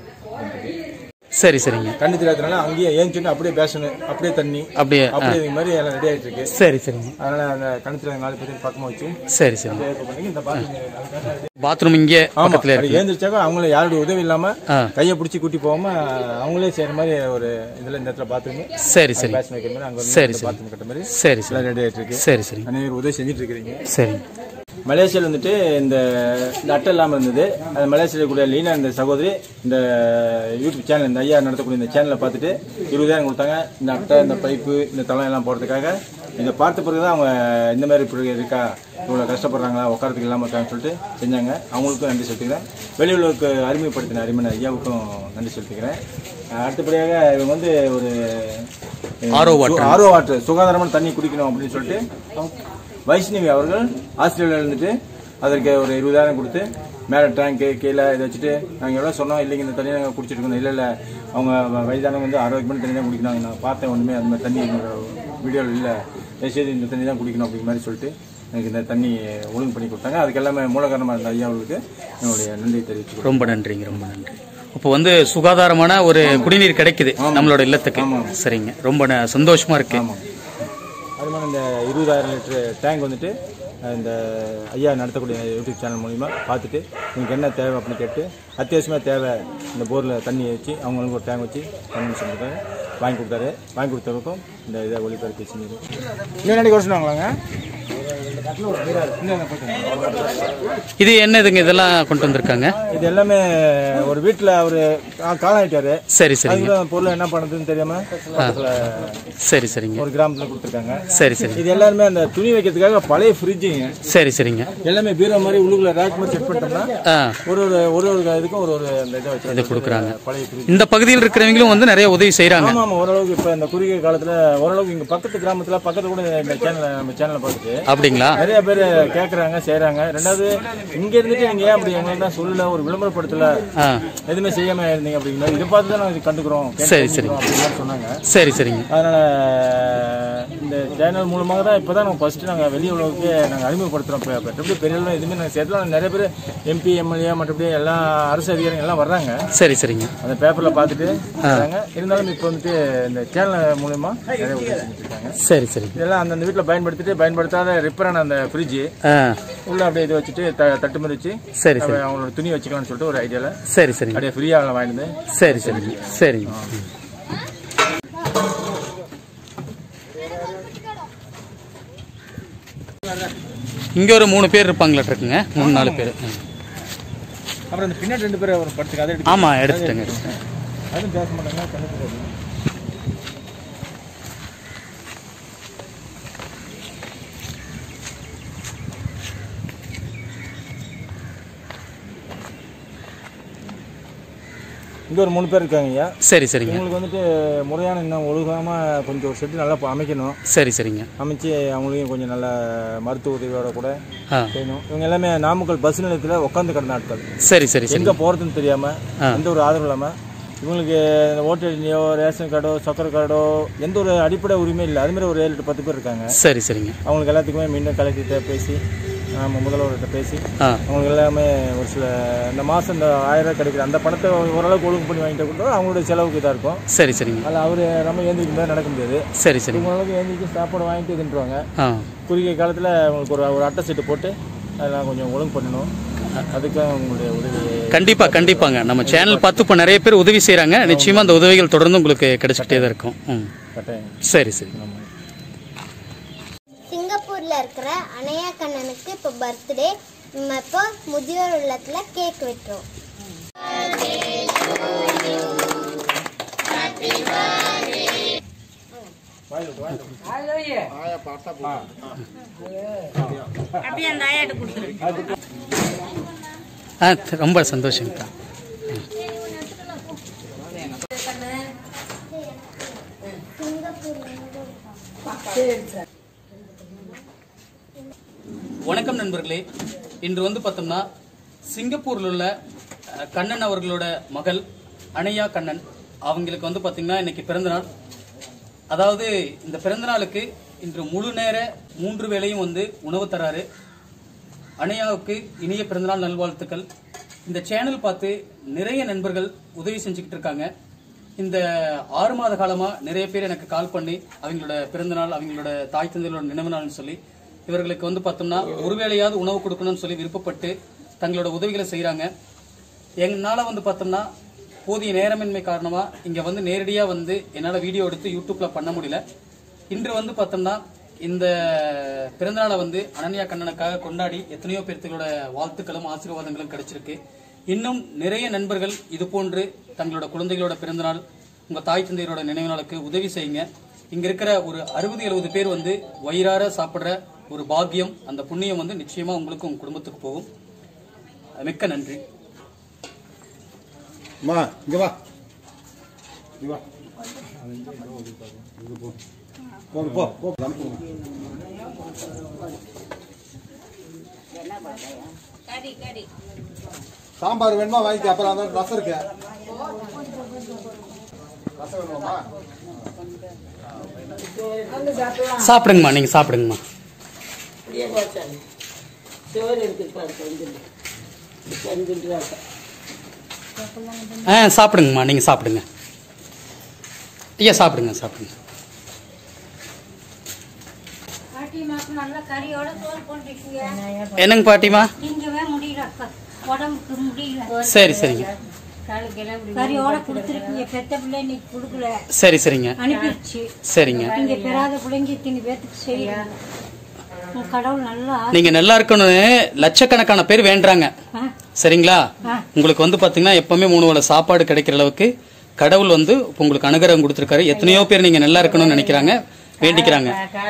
சரி சரிங்க. கண்ணு தெரியாதனால அங்கேயே ஏன் அப்படியே பேசணும், அப்படியே தண்ணி அப்படியே அப்படியே இது மாதிரி எல்லாம் ரெடி ஆகிட்டு இருக்கு. சரி சரிங்க. அதனால அந்த கண்ணு தெரியாத நாலு பேர் பக்கமாக வச்சு சரி சரி இந்த பாத்ரூம் இங்கே பக்கத்துல இருக்கு. ஏந்திரிச்சாக்க அவங்கள யாருடைய உதவி இல்லாம கையை பிடிச்சி கூட்டி போகாம அவங்களே செய்யற மாதிரி ஒரு இதுல இந்த இடத்துல பாத்ரூம் சரி சரி பேச வைக்கிற மாதிரி அங்க சரி பாத்ரூம் கட்ட மாதிரி சரி சரி ரெடி ஆகிட்டு இருக்கு. சரி சரி. அனைவரும் உதவி செஞ்சுட்டு இருக்கிறீங்க. சரி. மலேசியாவில் வந்துட்டு இந்த இந்த அட்டை இல்லாமல் இருந்தது. அது மலேசியாவில் கூடிய லீனா இந்த சகோதரி இந்த யூடியூப் சேனல் இந்த ஐயா நடத்தக்கூடிய இந்த சேனலை பார்த்துட்டு இருபதாயிரம் கொடுத்தாங்க. இந்த அட்டை இந்த பைப்பு இந்த தளம் எல்லாம் போடுறதுக்காக இதை பார்த்த பிறகு தான் அவங்க இந்த மாதிரி இப்படி இருக்கா, இவ்வளோ கஷ்டப்படுறாங்களா, உட்காரத்துக்கு இல்லாமல் இருக்கான்னு சொல்லிட்டு செஞ்சாங்க. அவங்களுக்கும் நன்றி செலுத்திக்கிறேன். வெளியுள்ளவருக்கு அறிமுகப்படுத்தின அருமையான ஐயாவுக்கும் நன்றி செலுத்திக்கிறேன். அடுத்தபடியாக இவங்க வந்து ஒரு ஆரோ வாட்டர் ஆரோ வாட்டர் சுகாதாரமான தண்ணி குடிக்கணும் அப்படின்னு சொல்லிட்டு வைஷ்ணவி அவர்கள் ஆஸ்திரேலியாவில் இருந்துட்டு அதற்கு ஒரு இருபதாயிரம் கொடுத்து மேலே டேங்க்கு கீழே இதை வச்சுட்டு நாங்கள் எவ்வளோ சொன்னோம், இல்லைங்க இந்த தண்ணியை நாங்கள் குடிச்சிட்டு இருக்கோம். இல்லை இல்லை அவங்க வயதானவங்க வந்து ஆரோக்கியமான தண்ணி தான் குடிக்கணும், நான் பார்த்தேன் ஒன்றுமே அந்த மாதிரி தண்ணி வீடியோவில் இல்லை, தயவுசெய்து இந்த தண்ணி தான் குடிக்கணும் அப்படிங்கிற மாதிரி சொல்லிட்டு எனக்கு இந்த தண்ணி ஒழுங்கு பண்ணி கொடுத்தாங்க. அதுக்கு எல்லாமே மூல காரணமாக இருந்த ஐயா அவர்களுக்கு என்னுடைய நன்றி தெரிவிச்சு ரொம்ப நன்றிங்க. ரொம்ப நன்றி. இப்போ வந்து சுகாதாரமான ஒரு குடிநீர் கிடைக்குது நம்மளோட இல்லத்துக்கு. சரிங்க, ரொம்ப சந்தோஷமா இருக்கு. அது மாதிரி இந்த இருபதாயிரம் லிட்டர் டேங்க் வந்துட்டு இந்த ஐயா நடத்தக்கூடிய யூடியூப் சேனல் மூலிமா பார்த்துட்டு உங்களுக்கு என்ன தேவை அப்படின்னு கேட்டு அத்தியாவசியமாக தேவை இந்த போரில் தண்ணி வச்சு அவங்களுக்கு ஒரு டேங்க் வச்சு தண்ணி சொல்லியிருக்காங்க, வாங்கி கொடுத்தாரு. வாங்கி கொடுத்தவருக்கும் இந்த இதை ஒளிபரப்பி செஞ்சது. இன்னும் ரெண்டு வருஷம் வாங்கலாங்க. இது என்னதுங்க இதெல்லாம் கொண்டு வந்திருக்காங்க? இது எல்லாமே ஒரு வீட்டில் அவரு காலம் ஆயிட்டாரு. சரி சரி. பொருள் என்ன பண்ணுறதுன்னு தெரியாம சரி சரிங்க ஒரு கிராமத்தில் கொடுத்துருக்காங்க. சரி சரி. இது எல்லாருமே அந்த துணி வைக்கிறதுக்காக பழைய ஃப்ரிட்ஜுங்க. சரி சரிங்க. எல்லாமே பீரோ மாதிரி உள்ளுக்குள்ள ரேக் மாதிரி செட் பண்ணிட்டோம்னா ஒரு ஒரு ஒரு ஒரு இதுக்கும் ஒரு ஒரு அந்த இதை வச்சு இதை கொடுக்குறாங்க. பழைய ஃப்ரிட்ஜ் இந்த பகுதியில் இருக்கிறவங்களும் வந்து நிறைய உதவி செய்கிறாங்க. ஆமாம் ஆமாம். ஓரளவுக்கு இப்போ இந்த குறுகிய காலத்தில் ஓரளவுக்கு இங்கே பக்கத்து கிராமத்தில் பக்கத்தில் கூட இந்த சேனலை நம்ம சேனலை பார்த்துட்டு அப்படிங்களா நிறைய பேர் கேட்குறாங்க செய்கிறாங்க. ரெண்டாவது இங்கே இருந்துட்டு நீங்கள் ஏன் அப்படி எங்களுக்கு தான் சொல்லல, ஒரு விளம்பரப்படுத்தல, எதுவுமே செய்யாமல் இருந்தீங்க அப்படிங்கிற இதை பார்த்து தான் நாங்கள் கண்டுக்கிறோம். சரி சரி அப்படின்னு சொன்னாங்க. சரி சரிங்க. அதனால் இந்த சேனல் மூலமாக தான் இப்போ தான் நாங்கள் ஃபஸ்ட்டு நாங்கள் வெளி உலகுக்கு நாங்கள் அறிமுகப்படுத்துகிறோம். இப்போ மற்றபடி பெரிய எதுவுமே நாங்கள் சேர்த்துலாம் நிறைய பேர் எம்பி எம்எல்ஏ மற்றபடி எல்லா அரசு அதிகாரிகள் எல்லாம் வர்றாங்க. சரி சரிங்க. அந்த பேப்பரில் பார்த்துட்டு வராங்க. இருந்தாலும் இப்போ வந்துட்டு இந்த சேனல் மூலமா நிறைய உதவி செஞ்சுட்டு இருக்காங்க. சரி சரி. இதெல்லாம் அந்தந்த வீட்டில் பயன்படுத்திட்டு பயன்படுத்தாத ரிப்பேரான அந்த ஃப்ரிட்ஜ் உள்ள அப்படியே இது வச்சுட்டு தட்டு மாதிரி வச்சு சரி சரி அவங்களோட துணி வச்சுக்கலாம்னு சொல்லிட்டு ஒரு ஐடியால சரி சரி அப்படியே ஃப்ரீயாக வாங்கிட்டு சரி சரி சரிங்க. இங்க ஒரு மூணு பேர் இருப்பாங்களா இருக்குங்க, மூணு நாலு பேர். அப்புறம் இந்த பின்னாடி ரெண்டு பேர் ஒரு படத்துக்கு அதை ஆமா எடுத்துட்டேங்க. அதுவும் பேச மாட்டாங்க, கண்ணு தெரியாது. இங்கே ஒரு மூணு பேர் இருக்காங்க ஐயா. சரி சரிங்க. உங்களுக்கு வந்துட்டு முறையான இன்னும் ஒழுகாமல் கொஞ்சம் ஒரு செட்டு நல்லா அமைக்கணும். சரி சரிங்க. அமைச்சு அவங்களையும் கொஞ்சம் நல்ல மருத்துவ உதவியோட கூட செய்யணும். இவங்க எல்லாமே நாமக்கல் பஸ் நிலையத்தில் உட்காந்து கிடந்த ஆட்கள். சரி சரி. எங்கே போகிறதுன்னு தெரியாமல் எந்த ஒரு ஆதரவு இல்லாமல் இவங்களுக்கு ஓட்டு ஐடியோ ரேஷன் கார்டோ சக்கரை கார்டோ எந்த ஒரு அடிப்படை உரிமை இல்லை. அதுமாதிரி ஒரு ஏழு எட்டு பத்து பேர் இருக்காங்க. சரி சரிங்க. அவங்களுக்கு எல்லாத்துக்குமே மீண்டும் கலெக்டர்கிட்ட பேசி நம்ம முதல்வர்கிட்ட பேசி அவங்களுக்கு எல்லாமே ஒரு சில இந்த மாதம் இந்த ஆயிரம் ரூபாய் கிடைக்கிற அந்த பணத்தை ஓரளவுக்கு ஒழுங்கு பண்ணி வாங்கிட்டு கொடுத்தா அவங்களுடைய செலவுக்கு இதாக இருக்கும். சரி சரிங்க. அதில் அவர் நம்ம ஏந்திரிக்கும் போது நடக்க முடியாது. சரி சரி. ஓரளவுக்கு ஏந்திரிச்சு சாப்பாடு வாங்கிட்டு இதுன்றாங்க. குறுகிய காலத்தில் அவங்களுக்கு ஒரு ஒரு அட்டை சீட்டு போட்டு அதெல்லாம் கொஞ்சம் ஒழுங்கு பண்ணணும். அதுக்காக உங்களுடைய உதவி கண்டிப்பாக கண்டிப்பாங்க. நம்ம சேனல் பார்த்து இப்போ நிறைய பேர் உதவி செய்கிறாங்க. நிச்சயமாக அந்த உதவிகள் தொடர்ந்து உங்களுக்கு கிடைச்சிக்கிட்டே தான் இருக்கும். ம் சரி சரி. சிங்கப்பூர்ல இருக்கிற அனையா கண்ணனுக்கு இப்போ பர்த்டே. நம்ம இப்போ முதியோர் இல்லத்துல கேக் வெட்டுறோம். ரொம்ப சந்தோஷம். வணக்கம் நண்பர்களே, இன்று வந்து பார்த்தோம்னா சிங்கப்பூரில் உள்ள கண்ணன் அவர்களோட மகள் அனையா கண்ணன் அவங்களுக்கு வந்து பார்த்தீங்கன்னா இன்னைக்கு பிறந்தநாள். அதாவது இந்த பிறந்தநாளுக்கு இன்று முழு நேர மூன்று வேளையும் வந்து உணவு தராரு. அனையாவுக்கு இனிய பிறந்தநாள் நல்வாழ்த்துக்கள். இந்த சேனல் பார்த்து நிறைய நண்பர்கள் உதவி செஞ்சுக்கிட்டு இருக்காங்க. இந்த ஆறு மாத காலமா நிறைய பேர் எனக்கு கால் பண்ணி அவங்களோட பிறந்தநாள், அவங்களோட தாய் தந்தையோட நினைவு நாள்னு சொல்லி இவர்களுக்கு வந்து பார்த்தோம்னா ஒருவேளையாவது உணவு கொடுக்கணும்னு சொல்லி விருப்பப்பட்டு தங்களோட உதவிகளை செய்யறாங்க. எங்களால வந்து பார்த்தோம்னா போதிய நேரமின்மை காரணமா இங்க வந்து நேரடியா வந்து என்னால வீடியோ எடுத்து யூடியூப்ல பண்ண முடியல. இன்று வந்து பார்த்தோம்னா இந்த பிறந்தநாளை வந்து அனன்யா கண்ணனுக்காக கொண்டாடி எத்தனையோ பேர்த்துகளோட வாழ்த்துக்களும் ஆசீர்வாதங்களும் கிடைச்சிருக்கு. இன்னும் நிறைய நண்பர்கள் இது போன்று தங்களோட குழந்தைகளோட பிறந்தநாள், உங்க தாய் தந்தையரோட நினைவு நாளுக்கு உதவி செய்யுங்க. இங்க இருக்கிற ஒரு அறுபது எழுபது பேர் வந்து வயிறார சாப்பிடுற ஒரு பாக்கியம், அந்த புண்ணியம் வந்து நிச்சயமா உங்களுக்கு உங்க குடும்பத்துக்கு போகும். மிக்க நன்றி. சாம்பார் வேணுமா வாங்கிக்க, அப்புறம் ரசம் இருக்கு. சாப்பிடுங்கம்மா, நீங்க சாப்பிடுங்கம்மா. ஆ சாப்பிடுங்கம்மா, நீங்க சாப்பிடுங்க. ஐயா சாப்பிடுங்க சாப்பிடுங்க. என்னங்க பாட்டிமா? சரி சரிங்க. கறியோட கொடுத்துருக்கீங்க, பெத்த பிள்ளை இன்னைக்கு கொடுக்கல. சரி சரிங்க. அனுப்பிடுச்சு. சரிங்க. நீங்க பெறாத பிள்ளைங்க இத்தனை பேத்துக்கு செய்யலாம். கடவுள் நல்லா நீங்க நல்லா இருக்கணும்னு லட்சக்கணக்கான பேர் வேண்டாங்க. சரிங்களா? உங்களுக்கு வந்து பாத்தீங்கன்னா எப்பவுமே மூணு வேளை சாப்பாடு கிடைக்கிற அளவுக்கு கடவுள் வந்து உங்களுக்கு அனுகிரகம் கொடுத்திருக்காரு. எத்தனையோ பேர் நீங்க நல்லா இருக்கணும்னு நினைக்கிறாங்க, வேண்டிக்கிறாங்க.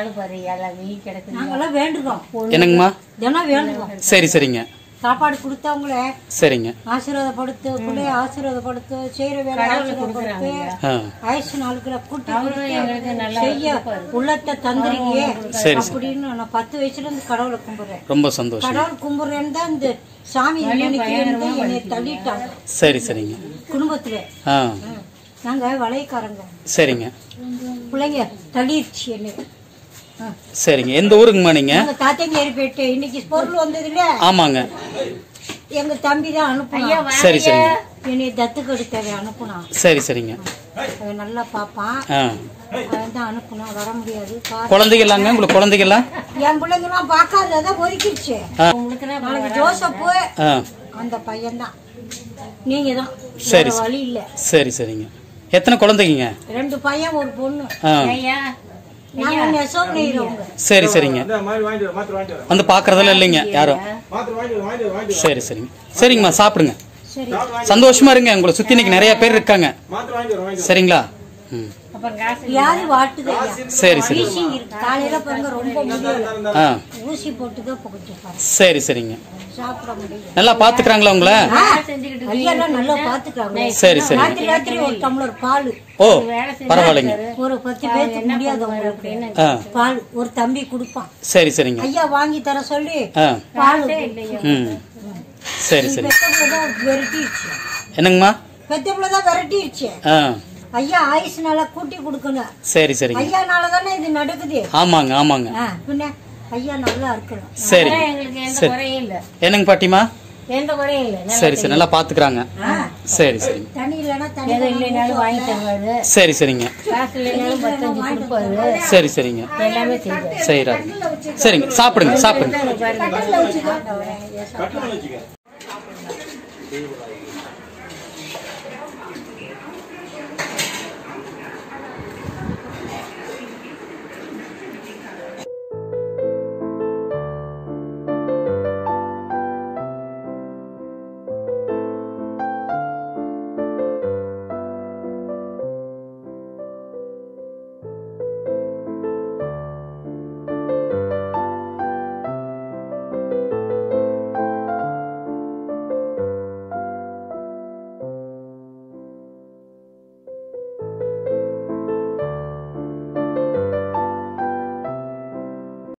என்னங்கம்மா? சரி சரிங்க. சாப்பாடு கொடுத்தவங்கள சரிங்க ஆசீர்வாதப்படுத்து, பிள்ளைய ஆசீர்வாதப்படுத்து, செய்யற வேலை ஆசீர்வாதப்படுத்து, ஆயுசு நாளுக்குள்ள கூட்டி செய்ய உள்ளத்தை தந்துருங்க அப்படின்னு நான் பத்து வயசுல இருந்து கடவுளை கும்பிடுறேன். ரொம்ப சந்தோஷம். கடவுள் கும்பிடுறேன்னு தான் இந்த சாமி என்னை தள்ளிட்டாங்க. சரி சரிங்க. குடும்பத்துல நாங்க வளையக்காரங்க. சரிங்க. பிள்ளைங்க தள்ளிடுச்சு என்னை. சரிங்க. எந்த ஊருங்கம்மா நீங்க? தாத்தங்கேரி போயிட்டு இன்னைக்கு பொருள் வந்தது இல்ல? ஆமாங்க. எங்க தம்பி தான் அனுப்புனா. சரி சரிங்க. என்னை தத்துக்கு எடுத்தவை அனுப்புனா. சரி சரிங்க. அவன் நல்லா பாப்பான். அவன் தான் அனுப்புனா, வர முடியாது. குழந்தைகளாங்க உங்களுக்கு? குழந்தைகளா? என் பிள்ளைங்க எல்லாம் பாக்காததான் ஒதுக்கிடுச்சு. நாளைக்கு ஜோசப்பு அந்த பையன் தான், நீங்க தான். சரி வழி இல்ல. சரி சரிங்க. எத்தனை குழந்தைங்க? ரெண்டு பையன் ஒரு பொண்ணு. சரி சரிங்க. வந்து பாக்குறதெல்லாம் இல்லைங்க யாரும். சரி சரிங்க. சரிங்கம்மா சாப்பிடுங்க, சந்தோஷமா இருங்க. உங்களை சுத்தி இன்னைக்கு நிறைய பேர் இருக்காங்க. சரிங்களா? சரி சரி. காலையில பாருங்க ரொம்ப முடியல, ஊசி போட்டுதான் போட்டுப்பாரு. சரி சரிங்க. சாப்பிட முடியல. நல்லா பாத்துக்கிறாங்களா உங்களை? நல்லா பாத்துக்கிறாங்க. சரி சரி. ராத்திரி ராத்திரி ஒரு டம்ளர் பால். ஓ பரவாயில்லைங்க. ஒரு பத்து பேருக்கு முடியாதவங்களுக்கு பால் ஒரு தம்பி கொடுப்பான். சரி சரிங்க. ஐயா வாங்கி தர சொல்லி பால். சரி சரி. விரட்டிடுச்சு. என்னங்கம்மா? பெத்தப்புலதான் விரட்டிடுச்சு. ஐயா ஆயுசு நாளா கூட்டி கொடுக்கணும். சரி சரிங்க. ஐயா நாளதானே இது நடக்குது. ஆமாங்க ஆமாங்க. பின்ன ஐயா நல்லா இருக்கணும். சரி. என்னங்க பாட்டிமா? எந்த குறையும் இல்ல. சரி சரி. நல்லா பாத்துக்கிறாங்க. சரி சரி. தண்ணி இல்லனா தண்ணி இல்லனாலும் வாங்கி தருவாரு. சரி சரிங்க. காசு இல்லனாலும் பத்தஞ்சு கொடுப்பாரு. சரி சரிங்க. எல்லாமே செய்வாரு. செய்றாரு. சரிங்க. சாப்பிடுங்க சாப்பிடுங்க. கட்டல வச்சுக்க.